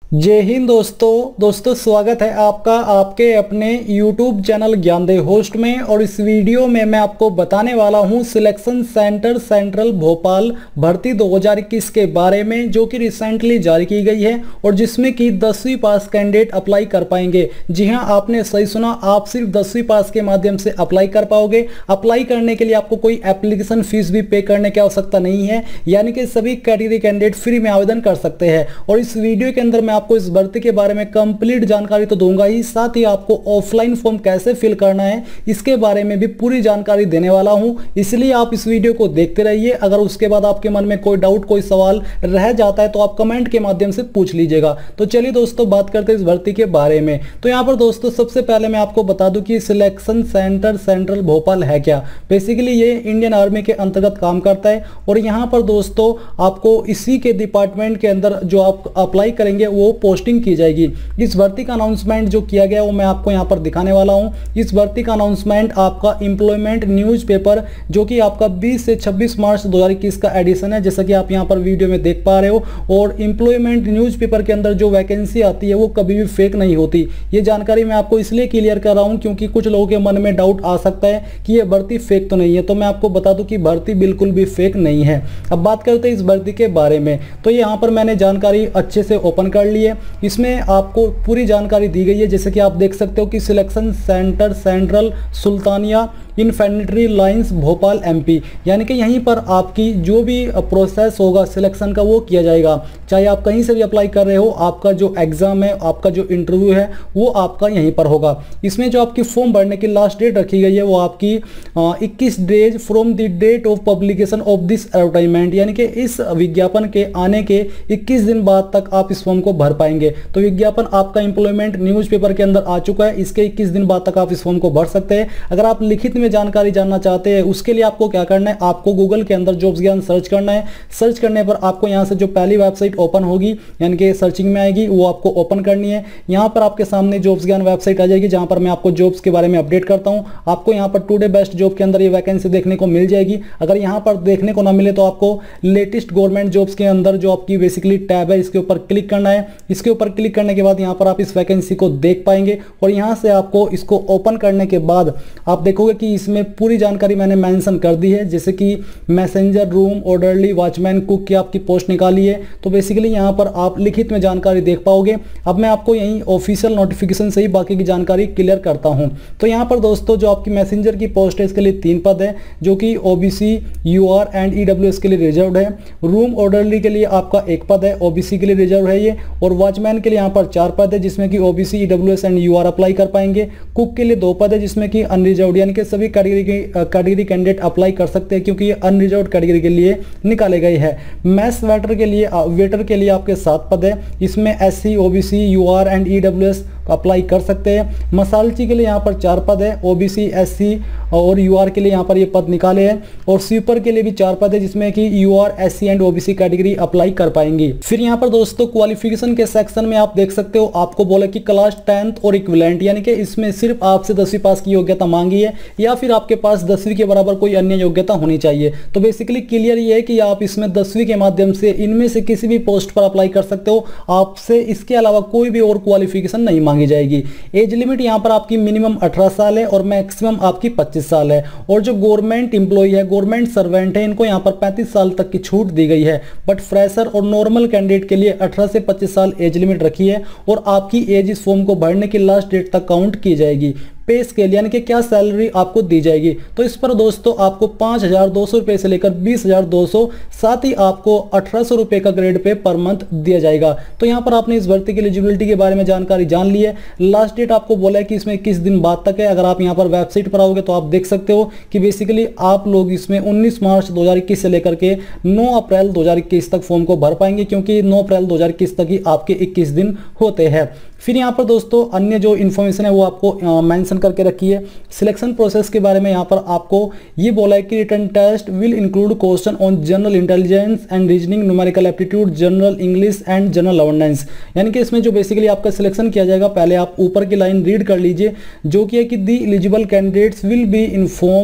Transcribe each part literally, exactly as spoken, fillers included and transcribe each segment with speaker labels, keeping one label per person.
Speaker 1: जय हिंद दोस्तों दोस्तों स्वागत है आपका आपके अपने YouTube चैनल ज्ञानदेव होस्ट में। और इस वीडियो में मैं आपको बताने वाला हूं सिलेक्शन सेंटर सेंट्रल भोपाल भर्ती दो हज़ार इक्कीस के बारे में, जो कि रिसेंटली जारी की गई है और जिसमें कि दसवीं पास कैंडिडेट अप्लाई कर पाएंगे। जी हां, आपने सही सुना, आप सिर्फ दसवीं पास के माध्यम से अप्लाई कर पाओगे। अप्लाई करने के लिए आपको कोई एप्लीकेशन फीस भी पे करने की आवश्यकता नहीं है, यानी कि सभी कैटेगरी कैंडिडेट फ्री में आवेदन कर सकते हैं। और इस वीडियो के अंदर मैं आपको इस भर्ती के बारे में कंप्लीट जानकारी तो दूंगा ही, साथ ही आपको ऑफलाइन फॉर्म कैसे फिल करना है इसके बारे में भी पूरी जानकारी देने वाला हूं। इसलिए आप इस वीडियो को देखते रहिए। अगर उसके बाद आपके मन में कोई डाउट कोई सवाल रह जाता है तो आप कमेंट के माध्यम से पूछ लीजिएगा। तो चलिए दोस्तों बात करते हैं इस भर्ती के बारे में। तो यहां पर दोस्तों सबसे पहले मैं आपको बता दूं कि सिलेक्शन सेंटर सेंट्रल भोपाल है क्या। बेसिकली ये इंडियन आर्मी के अंतर्गत काम करता है और यहां पर दोस्तों आपको इसी के डिपार्टमेंट के अंदर जो आप अप्लाई करेंगे वो पोस्टिंग की जाएगी। इस भर्ती का अनाउंसमेंट जो किया गया वो मैं आपको यहां पर दिखाने वाला हूं। इस भर्ती का अनाउंसमेंट आपका एम्प्लॉयमेंट न्यूज़पेपर जो कि आपका बीस से छब्बीस मार्च दो हज़ार इक्कीस का एडिशन है, जैसा कि आप यहां पर वीडियो में देख पा रहे हो। और एम्प्लॉयमेंट न्यूज़पेपर के अंदर जो वैकेंसी आती है वो कभी भी फेक नहीं होती। ये जानकारी मैं आपको इसलिए क्लियर कर रहा हूं क्योंकि कुछ लोगों के मन में डाउट आ सकता है कि ये भर्ती फेक तो नहीं है। तो मैं आपको बता दूं कि भर्ती बिल्कुल भी फेक नहीं है। अब बात करते हैं इस भर्ती के बारे में। तो यहाँ पर मैंने जानकारी अच्छे से ओपन कर ली है। इसमें आपको पूरी जानकारी दी गई है, जैसे कि आप देख सकते हो कि selection centre central Sultania infantry lines Bhopal MP, यानी कि यहीं पर आपकी जो भी प्रोसेस होगा सिलेक्शन का वो किया जाएगा। चाहे आप कहीं से भी अप्लाई कर रहे हो, आपका जो एग्जाम है, आपका जो इंटरव्यू है वो आपका यहीं पर होगा। इसमें जो आपकी फॉर्म भरने की लास्ट डेट रखी गई है वो आपकी इक्कीस days from the date of publication of this advertisement, यानी कि इस विज्ञापन के आने के इक्कीस दिन बाद तक आप इस फॉर्म को भर पाएंगे। तो विज्ञापन आपका एम्प्लॉयमेंट न्यूज़पेपर के अंदर आ चुका है, इसके इक्कीस दिन बाद तक आप इस फॉर्म को भर सकते हैं। अगर आप लिखित में जानकारी जानना चाहते हैं उसके लिए आपको क्या करना है, आपको गूगल के अंदर जॉब्स ज्ञान सर्च करना है। सर्च करने पर आपको यहां से जो पहली वेबसाइट ओपन होगी यानी कि सर्चिंग में आएगी वो आपको ओपन करनी है। यहां पर आपके सामने जॉब्स ज्ञान वेबसाइट आ जाएगी जहां पर मैं आपको जॉब्स के बारे में अपडेट करता हूं। आपको यहां पर टुडे बेस्ट जॉब के अंदर ये वैकेंसी देखने को मिल जाएगी। अगर यहां पर देखने को ना मिले तो आपको लेटेस्ट गवर्नमेंट जॉब्स के अंदर जो आपकी बेसिकली टैब है इसके ऊपर क्लिक करना है। इसके ऊपर क्लिक करने के बाद यहां पर आप इस वैकेंसी को देख पाएंगे और यहां से आपको इसको ओपन करने के बाद आप देखोगे कि इसमें पूरी जानकारी मैंने मेंशन कर दी है, जैसे कि messenger, room, orderly, watchman, cook की आपकी पोस्ट निकाली है। तो बेसिकली यहां पर आप लिखित में जानकारी देख पाओगे। अब मैं आपको यहीं ऑफिशियल नोटिफिकेशन से ही बाकी की जानकारी क्लियर करता हूं। तो यहां पर दोस्तों जो आपकी मैसेंजर की पोस्ट है इसके लिए तीन पद है जो कि ओबीसी, यूआर एंड ईडब्ल्यूएस के लिए रिजर्व है। रूम ऑर्डरली के लिए आपका एक पद है, ओबीसी के लिए रिजर्व है ये। और वॉचमैन के लिए यहाँ पर चार पद है जिसमें कि OBC, EWS and UR apply कर पाएंगे। कुक के लिए दो पद है जिसमें कि अनरिजर्व्ड यानी कि सभी कैटेगरी के कैटेगरी कैंडिडेट अप्लाई कर सकते हैं क्योंकि ये अनरिजर्व्ड कैटेगरी के लिए निकाले गए हैं। मैस वेटर के लिए वेटर के लिए आपके सात पद है, इसमें SC, OBC, UR and EWS apply कर सकते हैं। मसालची के लिए यहाँ पर चार पद है, ओबीसी, एससी और यूआर के लिए यहाँ पर ये पद निकाले हैं। और स्वीपर के लिए भी चार पद है जिसमें कि UR, SC and OBC category apply कर पाएंगी। फिर यहाँ पर दोस्तों क्वालिफिकेशन के सेक्शन में आप देख सकते हो, आपको बोला कि क्लास टेंथ और इक्विवेलेंट, यानी कि इसमें सिर्फ आपसे दसवीं पास की योग्यता मांगी है या फिर आपके पास दसवीं के बराबर कोई अन्य योग्यता होनी चाहिए। तो बेसिकली क्लियर ये है कि आप इसमें दसवीं के माध्यम से इनमें से किसी भी पोस्ट पर अप्लाई कर सकते हो। आपसे इसके अलावा कोई भी और क्वालिफिकेशन नहीं मांगी जाएगी। एज लिमिट यहाँ पर आपकी मिनिमम अठारह साल है और मैक्सिमम आपकी पच्चीस साल है। और जो गवर्नमेंट इंप्लॉई है, गवर्नमेंट सर्वेंट है, इनको यहाँ पर पैंतीस साल तक की छूट दी गई है। बट फ्रेशर और नॉर्मल कैंडिडेट के लिए अठारह से पच्चीस साल एज लिमिट रखी है और आपकी एज इस फॉर्म को भरने की लास्ट डेट तक काउंट की जाएगी। पे स्केल यानी कि क्या सैलरी आपको दी जाएगी, तो इस पर दोस्तों आपको पाँच हजार दो सौ रुपये से लेकर बीस हजार दो सौ, साथ ही आपको अठारह सौ रुपये का ग्रेड पे पर मंथ दिया जाएगा। तो यहाँ पर आपने इस भर्ती की एलिजिबिलिटी के बारे में जानकारी जान ली है। लास्ट डेट आपको बोला है कि इसमें किस दिन बाद तक है। अगर आप यहाँ पर वेबसाइट पर आओगे तो आप देख सकते हो कि बेसिकली आप लोग इसमें उन्नीस मार्च दो हजार इक्कीस से लेकर के नौ अप्रैल दो हजार इक्कीस तक फॉर्म को भर पाएंगे क्योंकि नौ अप्रैल दो हजार इक्कीस तक ही आपके इक्कीस दिन होते हैं। फिर यहाँ पर दोस्तों अन्य जो इन्फॉर्मेशन है वो आपको मेंशन करके रखी है। सिलेक्शन प्रोसेस के बारे में यहाँ पर आपको ये बोला है कि written test will include question on general intelligence and reasoning, numerical aptitude, general English and general awareness. यानी कि इसमें जो बेसिकली आपका सिलेक्शन किया जाएगा, पहले आप ऊपर की लाइन रीड कर लीजिए जो कि है कि the eligible candidates will be informed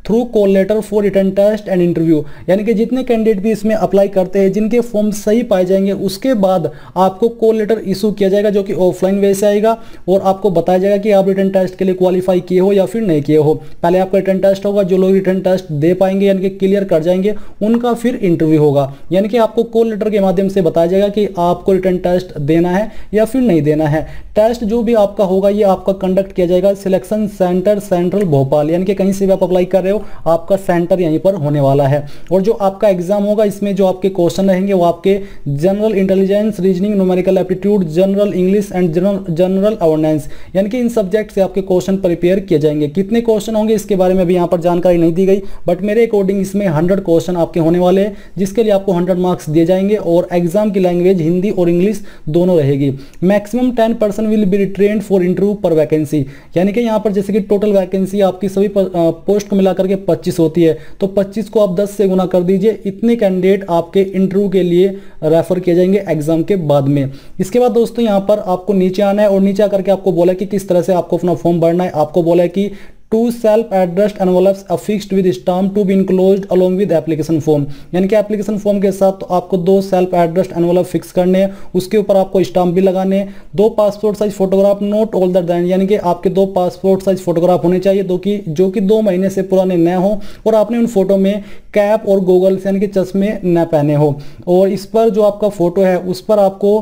Speaker 1: through call letter for written test and interview. यानी कि जितने कैंडिडेट भी इसमें अप्लाई करते हैं, जिनके फॉर्म सही पाए जाएंगे, उसके बाद आपको कॉल लेटर इशू किया जाएगा जो कि ऑफलाइन वे से आएगा और आपको बताया जाएगा कि आप रिटन टेस्ट के लिए क्वालिफाई किए हो या फिर नहीं किए हो। पहले आपका रिटन टेस्ट होगा, जो लोग रिटन टेस्ट दे पाएंगे यानी कि क्लियर कर जाएंगे उनका फिर इंटरव्यू होगा। यानी कि आपको कॉल लेटर के माध्यम से बताया जाएगा कि आपको रिटन टेस्ट देना है या फिर नहीं देना है। टेस्ट जो भी आपका होगा ये आपका कंडक्ट किया जाएगा सिलेक्शन सेंटर सेंट्रल भोपाल, यानी कि कहीं से भी आप अप्लाई कर रहे हो आपका सेंटर यहीं पर होने वाला है। और जो आपका एग्जाम होगा इसमें जो आपके क्वेश्चन रहेंगे वो आपके general intelligence, reasoning, numerical aptitude, general English and general general awareness, यानी कि इन सब्जेक्ट से आपके क्वेश्चन प्रिपेयर किए जाएंगे। कितने क्वेश्चन होंगे इसके बारे में अभी यहाँ पर जानकारी नहीं दी गई, बट मेरे अकॉर्डिंग इसमें हंड्रेड क्वेश्चन आपके होने वाले हैं, जिसके लिए आपको हंड्रेड मार्क्स दिए जाएंगे और एग्जाम की लैंग्वेज हिंदी और इंग्लिश दोनों रहेगी। Maximum ten percent will be retained for interview per vacancy, यानी कि यहाँ पर जैसे कि टोटल वैकेंसी आपकी सभी पोस्ट को मिलाकर के पच्चीस होती है, तो पच्चीस को आप दस से गुना कर दीजिए, इतने कैंडिडेट आपके इंटरव्यू के लिए रेफर किए जाएंगे एग्जाम के बाद में। इसके बाद दोस्तों यहाँ पर आपको नीचे आना है और नीचे आकर के आपको बोला कि किस तरह से आपको अपना फॉर्म भरना है। आपको बोला है कि two self addressed envelopes affixed with stamp to be enclosed along with application form, यानी कि एप्लीकेशन फॉर्म के साथ तो आपको दो सेल्फ एड्रेस्ड एनवलप फिक्स करने हैं, उसके ऊपर आपको स्टाम्प भी लगाने हैं। दो passport size photograph not older than, यानी कि आपके दो पासपोर्ट साइज फोटोग्राफ होने चाहिए दो की जो कि दो महीने से पुराने न हो और आपने उन फोटो में कैप और गोगल्स यानी कि चश्मे न पहने हो। और इस पर जो आपका फोटो है उस पर आपको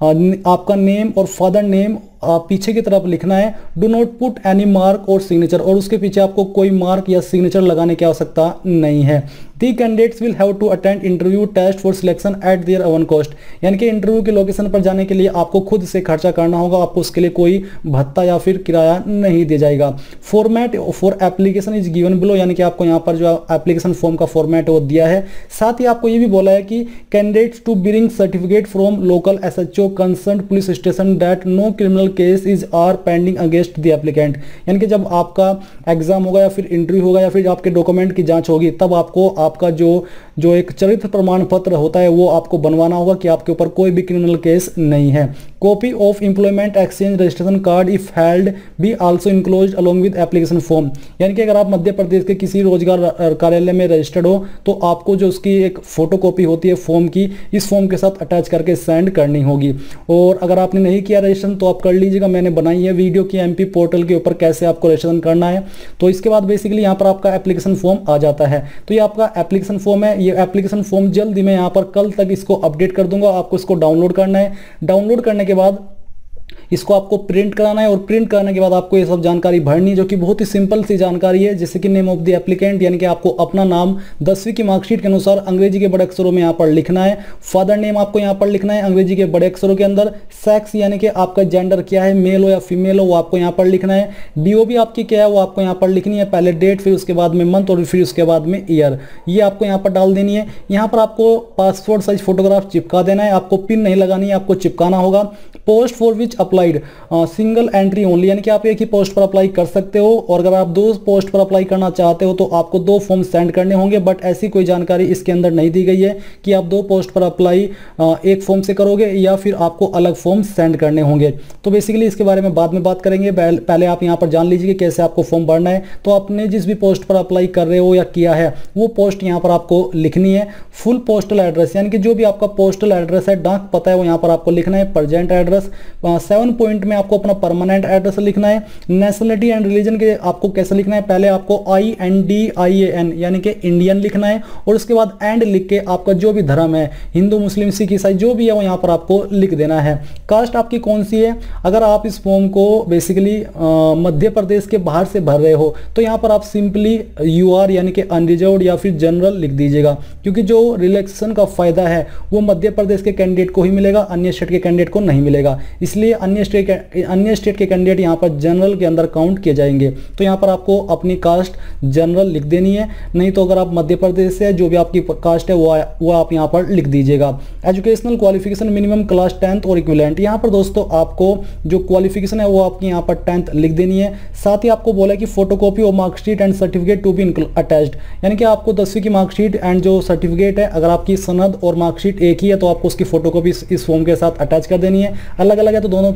Speaker 1: आपका नेम और फादर नेम पीछे की तरफ लिखना है। Do not put any mark or signature, और उसके पीछे आपको कोई मार्क या सिग्नेचर लगाने की आवश्यकता नहीं है। The candidates will have to attend interview test for selection at their own cost, यानी कि इंटरव्यू की लोकेशन पर जाने के लिए आपको खुद से खर्चा करना होगा, आपको उसके लिए कोई भत्ता या फिर किराया नहीं दिया जाएगा। Format for application is given below, यानी कि आपको यहाँ पर जो एप्लीकेशन फॉर्म का फॉर्मेट वो दिया है। साथ ही आपको ये भी बोला है कि candidates to bring certificate from local SHO concern police station that no criminal case is are pending against the applicant, यानी कि जब आपका एग्जाम होगा या फिर इंटरव्यू होगा या फिर आपके डॉक्यूमेंट की जांच होगी तब आपको आपका जो जो एक चरित्र प्रमाण पत्र होता है वो आपको बनवाना होगा कि आपके ऊपर कोई भी क्रिमिनल केस नहीं है। Copy of employment exchange registration card if held be also enclosed along with application form, यानी कि अगर आप मध्य प्रदेश के किसी रोजगार कार्यालय में रजिस्टर्ड हो तो आपको जो उसकी एक फोटो कॉपी होती है फॉर्म की, इस फॉर्म के साथ अटैच करके सेंड करनी होगी। और अगर आपने नहीं किया रजिस्ट्रेशन तो आप कर लीजिएगा, मैंने बनाई है वीडियो की एमपी पोर्टल के ऊपर कैसे आपको रजिस्ट्रेशन करना है। तो इसके बाद बेसिकली यहाँ पर आपका एप्लीकेशन फॉर्म आ जाता है। तो ये आपका एप्लीकेशन फॉर्म है। ये एप्लीकेशन फॉर्म जल्दी मैं यहाँ पर कल तक इसको अपडेट कर दूंगा, आपको इसको डाउनलोड करना है। डाउनलोड करने के बाद इसको आपको प्रिंट कराना है और प्रिंट कराने के बाद आपको ये सब जानकारी भरनी है जो कि बहुत ही सिंपल सी जानकारी है, जैसे कि नेम ऑफ द एप्लीकेंट, यानी कि आपको अपना नाम दसवीं की मार्कशीट के अनुसार अंग्रेजी के बड़े अक्षरों में यहाँ पर लिखना है। फादर नेम आपको यहाँ पर लिखना है अंग्रेजी के बड़े अक्षरों के अंदर। सेक्स यानी कि आपका जेंडर क्या है, मेल हो या फीमेल हो, वो आपको यहाँ पर लिखना है। डीओबी आपकी क्या है वो आपको यहाँ पर लिखनी है, पहले डेट, फिर उसके बाद में मंथ और फिर उसके बाद में ईयर, ये आपको यहाँ पर डाल देनी है। यहाँ पर आपको पासपोर्ट साइज फोटोग्राफ चिपका देना है, आपको पिन नहीं लगानी है, आपको चिपकाना होगा। Post for which applied single entry only, यानी कि आप एक ही पोस्ट पर अप्लाई कर सकते हो और अगर आप दो पोस्ट पर अप्लाई करना चाहते हो तो आपको दो फॉर्म सेंड करने होंगे, बट ऐसी कोई जानकारी इसके अंदर नहीं दी गई है कि आप दो पोस्ट पर अप्लाई एक फॉर्म से करोगे या फिर आपको अलग फॉर्म सेंड करने होंगे। तो बेसिकली इसके बारे में बाद में बात करेंगे, पहले आप यहाँ पर जान लीजिए कि कैसे आपको फॉर्म भरना है। तो आपने जिस भी पोस्ट पर अप्लाई कर रहे हो या किया है वो पोस्ट यहाँ पर आपको लिखनी है। फुल पोस्टल एड्रेस, यानी कि जो भी आपका पोस्टल एड्रेस है, डाक पता है, वो यहाँ पर आपको लिखना है। प्रेजेंट एड्रेस, सेवन पॉइंट में आपको अपना परमानेंट एड्रेस लिखना है। नेशनलिटी एंड रिलीजन के आपको कैसे लिखना है, पहले आपको I N D I A N यानी कि इंडियन लिखना है और उसके बाद एंड लिख के आपका जो भी धर्म है, हिंदू मुस्लिम सिख ईसाई जो भी है वो यहाँ पर आपको लिख देना है। कास्ट आपकी कौन सी है, अगर आप इस फॉर्म को बेसिकली मध्य प्रदेश के बाहर से भर रहे हो तो यहाँ पर आप सिंपली यू आर यानी कि अनरिजर्व्ड या फिर जनरल लिख दीजिएगा, क्योंकि जो रिलैक्सेशन का फायदा है वो मध्य प्रदेश के कैंडिडेट को ही मिलेगा, अन्य स्टेट के कैंडिडेट को नहीं मिलेगा। इसलिए अन्य स्टेट अन्य स्टेट के कैंडिडेट यहाँ पर जनरल के अंदर काउंट किए जाएंगे। तो यहाँ पर आपको अपनी कास्ट जनरल लिख देनी है, नहीं तो अगर आप मध्य प्रदेश से जो भी आपकी कास्ट है वो वो आप यहाँ पर लिख दीजिएगा। Educational qualification minimum class tenth और इक्विवेलेंट, यहाँ पर दोस्तों आपको जो क्वालिफिकेशन है वो आपकी यहाँ पर टेंथ लिख देनी है। साथ ही आपको बोला कि फोटोकॉपी और marksheet and certificate to be attached, यानी कि आपको दसवीं की मार्कशीट एंड जो सर्टिफिकेट है, अगर आपकी सनद और मार्कशीट एक ही है तो आपको उसकी फोटोकॉपी इस फॉर्म के साथ अटैच कर देनी है। अलग अलग है तो दोनों की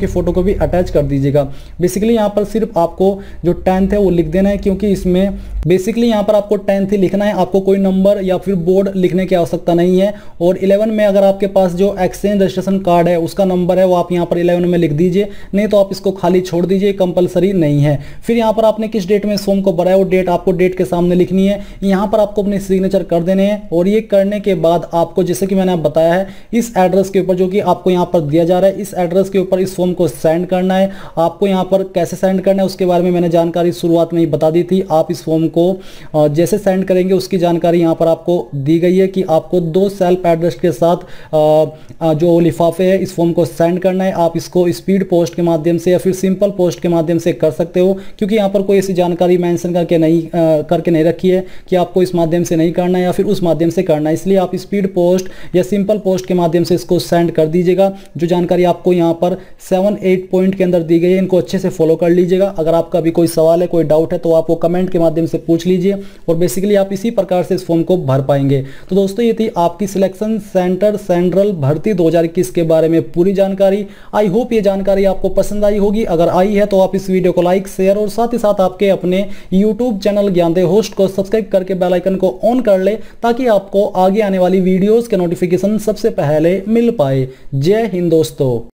Speaker 1: फोटो को भी अटैच कर दीजिएगा। बेसिकली यहाँ पर सिर्फ आपको जो टेंथ है वो लिख देना है, क्योंकि इसमें बेसिकली यहाँ पर आपको टेंथ ही लिखना है, आपको कोई नंबर या फिर बोर्ड लिखने की आवश्यकता नहीं है। और इलेवन में अगर आपके पास जो एक्सचेंज रजिस्ट्रेशन कार्ड है उसका नंबर है वो आप यहाँ पर इलेवन में लिख दीजिए, नहीं तो आप इसको खाली छोड़ दीजिए, कंपलसरी नहीं है। फिर यहाँ पर आपने किस डेट में इस फॉर्म को भरा है वो डेट आपको डेट के सामने लिखनी है, यहाँ पर आपको अपने सिग्नेचर कर देने हैं। और ये करने के बाद आपको, जैसे कि मैंने बताया है, इस एड्रेस के ऊपर जो कि आपको यहाँ पर दिया जा रहा है, इस एड्रेस के ऊपर इस फॉर्म को सेंड करना है। आपको यहाँ पर कैसे सेंड करना है उसके बारे में मैंने जानकारी शुरुआत में ही बता दी थी। आप इस फॉर्म को जैसे सेंड करेंगे उसकी जानकारी यहाँ पर आपको दी गई है कि आपको दो सेल्फ एड्रेस के साथ जो लिफाफे है इस फॉर्म को सेंड करना है। आप इसको स्पीड पोस्ट के माध्यम से या फिर सिंपल पोस्ट के माध्यम से कर सकते हो, क्योंकि यहाँ पर कोई ऐसी जानकारी मेंशन करके नहीं आ, करके नहीं रखी है कि आपको इस माध्यम से नहीं करना है या फिर उस माध्यम से करना है। इसलिए आप स्पीड पोस्ट या सिंपल पोस्ट के माध्यम से इसको सेंड कर दीजिएगा। जो जानकारी आपको यहाँ पर सेवन एट पॉइंट के अंदर दी गई है, इनको अच्छे से फॉलो कर लीजिएगा। अगर आपका भी कोई सवाल है, कोई डाउट है, तो आप वो कमेंट के माध्यम से पूछ लीजिए और बेसिकली आप इसी प्रकार से इस फॉर्म को भर पाएंगे। तो दोस्तों ये थी आपकी सिलेक्शन सेंटर सेंट्रल भर्ती दो हज़ार इक्कीस के बारे में पूरी जानकारी। आई होप ये जानकारी आपको पसंद आई होगी। अगर आई है तो आप इस वीडियो को लाइक, शेयर और साथ ही साथ आपके अपने यूट्यूब चैनल ज्ञानदेव होस्ट को सब्सक्राइब करके बेल आइकन को ऑन कर ले, ताकि आपको आगे आने वाली वीडियोस के नोटिफिकेशन सबसे पहले मिल पाए। जय हिंद दोस्तों।